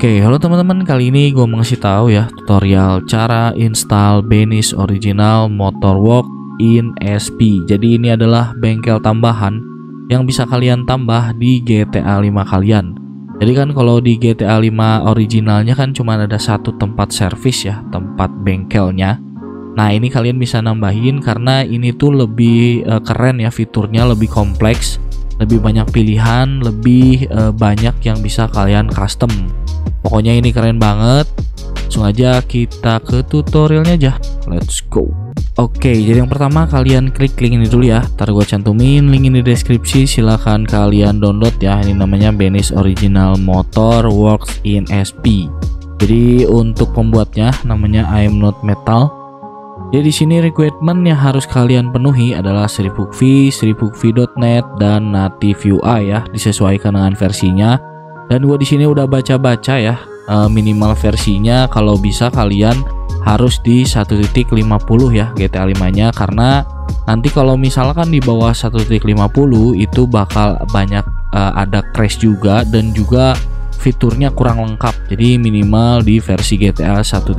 Oke, halo teman-teman, kali ini gue mau ngasih tahu ya tutorial cara install Benny's Original Motorworks in SP. Jadi ini adalah bengkel tambahan yang bisa kalian tambah di GTA 5 kalian. Jadi kan kalau di GTA 5 originalnya kan cuma ada satu tempat servis ya, tempat bengkelnya. Nah ini kalian bisa nambahin karena ini tuh lebih keren ya, fiturnya lebih kompleks, lebih banyak pilihan, lebih banyak yang bisa kalian custom. Pokoknya ini keren banget. Langsung aja kita ke tutorialnya aja. Let's go. Oke, jadi yang pertama kalian klik link ini dulu ya. Ntar gue cantumin link ini di deskripsi. Silahkan kalian download ya. Ini namanya Benny's Original Motorworks in SP. Jadi untuk pembuatnya namanya I'm Not Metal. Jadi di sini requirement yang harus kalian penuhi adalah SerifBookV, SerifBookV.net dan Native UI ya, disesuaikan dengan versinya. Dan gua di sini udah baca-baca ya, minimal versinya kalau bisa kalian harus di 1.50 ya GTA 5-nya, karena nanti kalau misalkan di bawah 1.50 itu bakal banyak ada crash juga dan juga fiturnya kurang lengkap. Jadi minimal di versi GTA 1.50.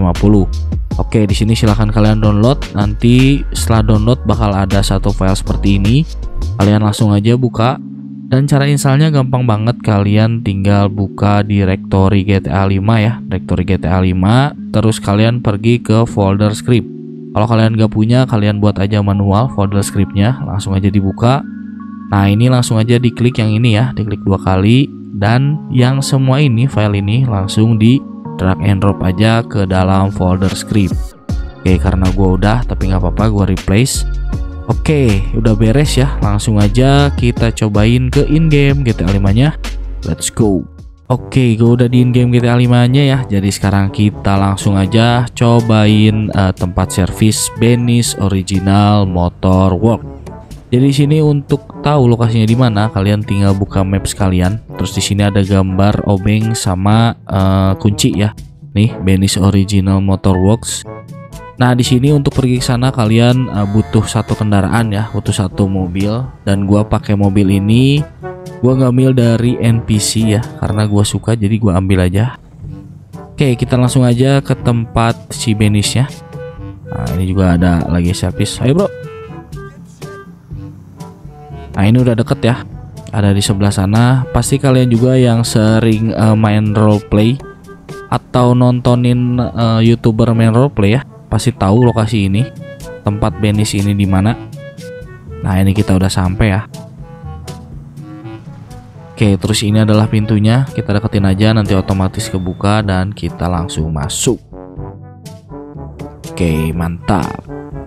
Oke, di sini silahkan kalian download. Nanti setelah download bakal ada satu file seperti ini. Kalian langsung aja buka. Dan cara installnya gampang banget. Kalian tinggal buka directory GTA 5 ya, directory GTA 5. Terus kalian pergi ke folder script. Kalau kalian gak punya, kalian buat aja manual folder scriptnya. Langsung aja dibuka. Nah ini langsung aja diklik yang ini ya, diklik 2 kali. Dan yang semua ini, file ini langsung di drag and drop aja ke dalam folder script. Oke, karena gua udah, tapi nggak apa-apa, gua replace. Oke, udah beres ya. Langsung aja kita cobain ke in-game GTA 5-nya. Let's go. Oke, gua udah di in-game GTA 5-nya ya. Jadi sekarang kita langsung aja cobain tempat servis Benny's Original Motorworks. Jadi sini untuk tahu lokasinya di mana, kalian tinggal buka maps kalian. Terus di sini ada gambar obeng sama kunci ya. Nih, Benny's Original Motorworks. Nah, di sini untuk pergi ke sana kalian butuh satu kendaraan ya, butuh satu mobil. Dan gua pakai mobil ini. Gua ngambil dari NPC ya, karena gua suka jadi gua ambil aja. Oke, kita langsung aja ke tempat si Benny's ya. Nah, ini juga ada lagi servis. Ayo, bro. Nah ini udah deket ya, ada di sebelah sana. Pasti kalian juga yang sering main roleplay atau nontonin YouTuber main roleplay ya, pasti tahu lokasi ini, tempat Benny's ini di mana. Nah ini kita udah sampai ya. Oke, terus ini adalah pintunya, kita deketin aja, nanti otomatis kebuka dan kita langsung masuk. Oke, mantap.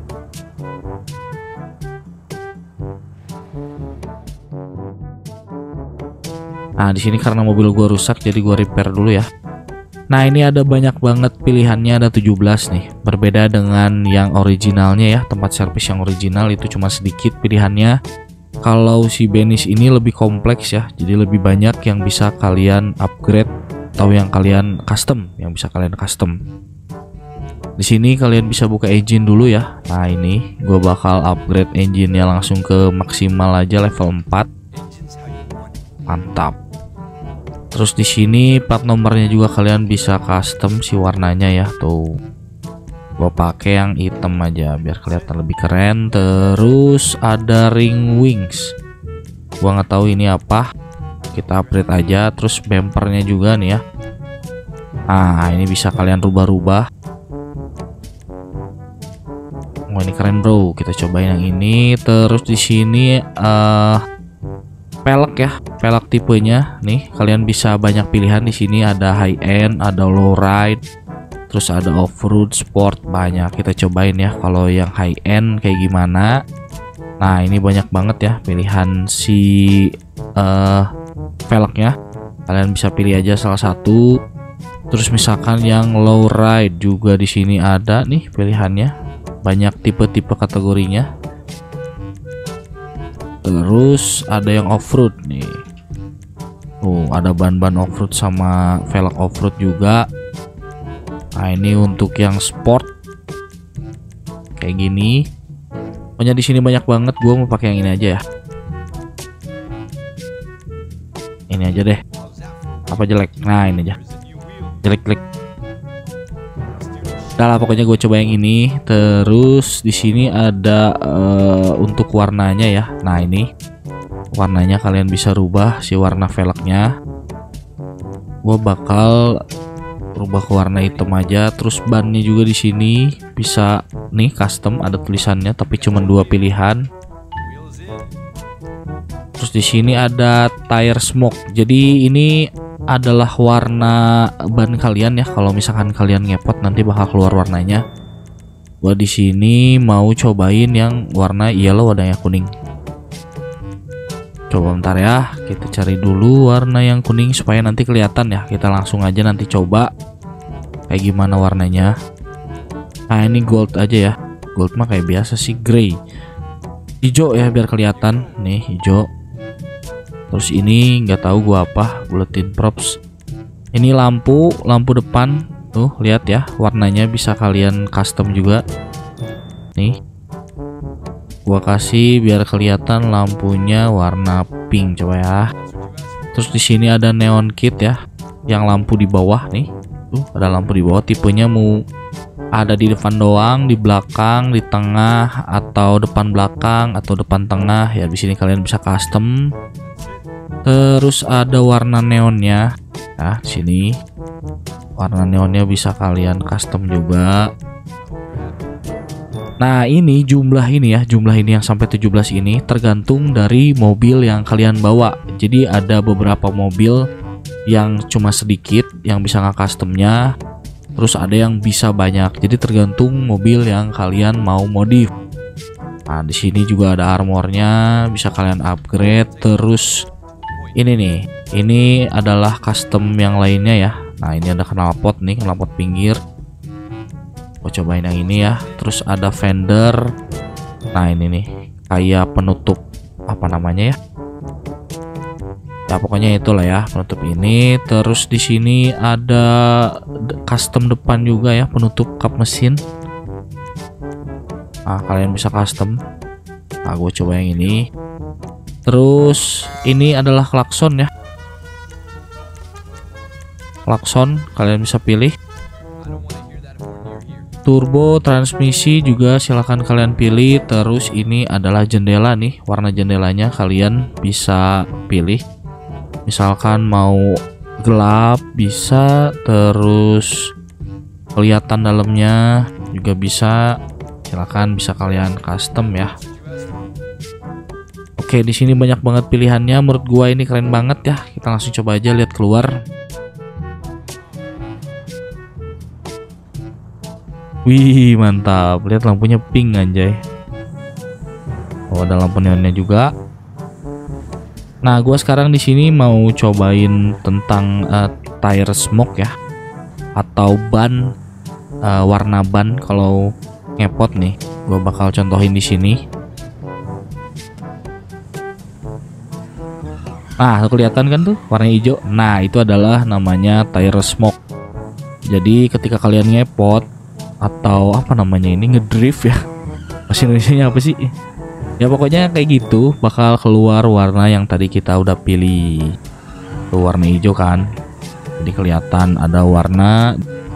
Nah di sini karena mobil gua rusak jadi gua repair dulu ya. Nah ini ada banyak banget pilihannya, ada 17 nih. Berbeda dengan yang originalnya ya, tempat servis yang original itu cuma sedikit pilihannya. Kalau si Benny's ini lebih kompleks ya, jadi lebih banyak yang bisa kalian upgrade atau yang kalian custom, yang bisa kalian custom. Di sini kalian bisa buka engine dulu ya. Nah ini gua bakal upgrade engine-nya langsung ke maksimal aja, level 4. Mantap. Terus di sini plat nomornya juga kalian bisa custom si warnanya ya, tuh. Gua pakai yang hitam aja biar kelihatan lebih keren. Terus ada ring wings. Gua nggak tahu ini apa. Kita upgrade aja. Terus bumpernya juga nih ya. Nah, ini bisa kalian rubah-rubah. Oh, ini keren, bro. Kita cobain yang ini. Terus di sini pelek ya, pelek tipenya nih kalian bisa banyak pilihan. Di sini ada high end, ada low ride, terus ada off road, sport, banyak. Kita cobain ya kalau yang high end kayak gimana. Nah ini banyak banget ya pilihan si velgnya, kalian bisa pilih aja salah satu. Terus misalkan yang low ride juga di sini ada nih pilihannya, banyak tipe-tipe kategorinya. Terus ada yang off-road nih. Ada ban-ban off-road sama velg off-road juga. Nah, ini untuk yang sport kayak gini. Pokoknya di sini banyak banget. Gue mau pakai yang ini aja ya. Ini aja deh. Apa jelek? Nah, ini aja. Klik. Udah lah, pokoknya gue coba yang ini. Terus di sini ada untuk warnanya ya. Nah ini warnanya kalian bisa rubah si warna velgnya. Gue bakal rubah ke warna hitam aja. Terus bannya juga di sini bisa nih custom, ada tulisannya tapi cuma 2 pilihan. Terus di sini ada tire smoke. Jadi ini adalah warna ban kalian ya. Kalau misalkan kalian ngepot nanti bakal keluar warnanya. Gua di sini mau cobain yang warna yellow, warnanya kuning. Coba bentar ya, kita cari dulu warna yang kuning supaya nanti kelihatan ya. Kita langsung aja nanti coba kayak gimana warnanya. Nah ini gold aja ya. Gold mah kayak biasa sih, grey. Hijau ya biar kelihatan. Nih hijau. Terus ini nggak tahu gua apa, bulletin props. Ini lampu depan tuh, lihat ya, warnanya bisa kalian custom juga. Nih, gua kasih biar kelihatan lampunya warna pink, coba ya. Terus di sini ada neon kit ya, yang lampu di bawah nih. Tuh ada lampu di bawah, tipenya mau ada di depan doang, di belakang, di tengah, atau depan belakang, atau depan tengah ya. Di sini kalian bisa custom. Terus ada warna neonnya. Nah, sini warna neonnya bisa kalian custom juga. Nah, ini jumlah ini yang sampai 17 ini tergantung dari mobil yang kalian bawa. Jadi ada beberapa mobil yang cuma sedikit yang bisa nge-customnya. Terus ada yang bisa banyak. Jadi tergantung mobil yang kalian mau modif. Nah, di sini juga ada armornya, bisa kalian upgrade. Terus ini nih, ini adalah custom yang lainnya ya. Nah ini ada knalpot nih, knalpot pinggir. Gue cobain yang ini ya. Terus ada fender. Nah ini nih, kayak penutup apa namanya ya? Ya pokoknya itulah ya, penutup ini. Terus di sini ada custom depan juga ya, penutup kap mesin. Nah kalian bisa custom. Nah gue coba yang ini. Terus ini adalah klakson ya. Klakson kalian bisa pilih. Turbo, transmisi juga silahkan kalian pilih. Terus ini adalah jendela nih, warna jendelanya kalian bisa pilih. Misalkan mau gelap bisa, terus kelihatan dalamnya juga bisa. Silahkan bisa kalian custom ya. Oke, di sini banyak banget pilihannya. Menurut gua ini keren banget ya. Kita langsung coba aja lihat keluar. Wih, mantap. Lihat lampunya pink anjay. Oh, ada lampu neonnya juga. Nah, gua sekarang di sini mau cobain tentang tire smoke ya. Atau ban, warna ban kalau ngepot nih. Gua bakal contohin di sini. Nah, kelihatan kan tuh warna hijau. Nah, itu adalah namanya tire smoke. Jadi ketika kalian ngepot atau apa namanya ini, ngedrift ya. Bahasa Indonesianya apa sih? Ya pokoknya kayak gitu, bakal keluar warna yang tadi kita udah pilih. Tuh warna hijau kan. Jadi kelihatan ada warna.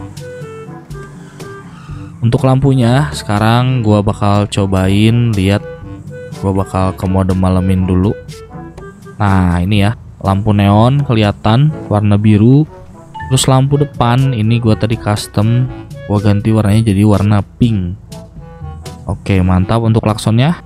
Untuk lampunya sekarang gua bakal cobain, lihat. Gua bakal ke mode malemin dulu. Nah ini ya, lampu neon kelihatan warna biru. Terus lampu depan ini gua tadi custom, gua ganti warnanya jadi warna pink. Oke mantap. Untuk klaksonnya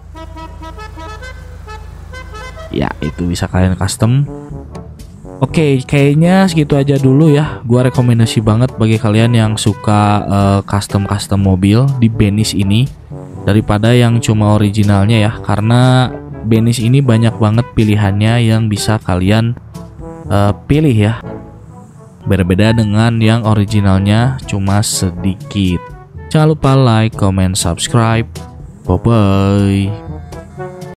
ya itu bisa kalian custom. Oke, kayaknya segitu aja dulu ya. Gua rekomendasi banget bagi kalian yang suka custom mobil di Benny's ini daripada yang cuma originalnya ya, karena Benny's ini banyak banget pilihannya yang bisa kalian pilih ya. Berbeda dengan yang originalnya cuma sedikit. Jangan lupa like, comment, subscribe. Bye bye.